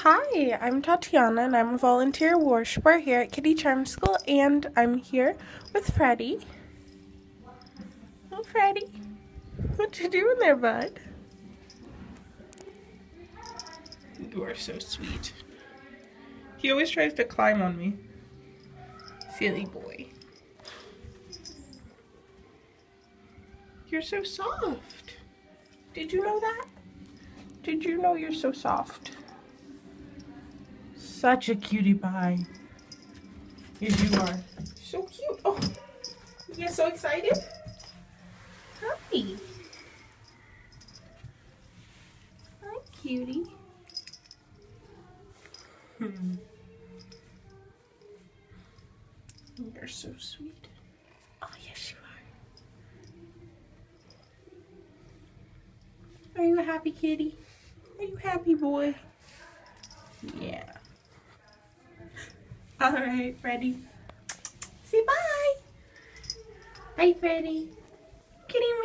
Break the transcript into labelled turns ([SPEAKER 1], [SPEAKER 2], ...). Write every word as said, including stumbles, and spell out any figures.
[SPEAKER 1] Hi, I'm Tatiana and I'm a volunteer worshiper here at Kitty Charm School, and I'm here with Freddy. Oh, Freddy. What you doing there, bud? You are so sweet. He always tries to climb on me. Silly boy. You're so soft. Did you know that? Did you know you're so soft? Such a cutie pie. Yes, you are. So cute. Oh, you get so excited? Hi. Hi, cutie. Hmm. You're so sweet. Oh, yes, you are. Are you a happy kitty? Are you happy, boy? Yeah. All right, Freddy. Say bye. Bye, Freddy. Kitty.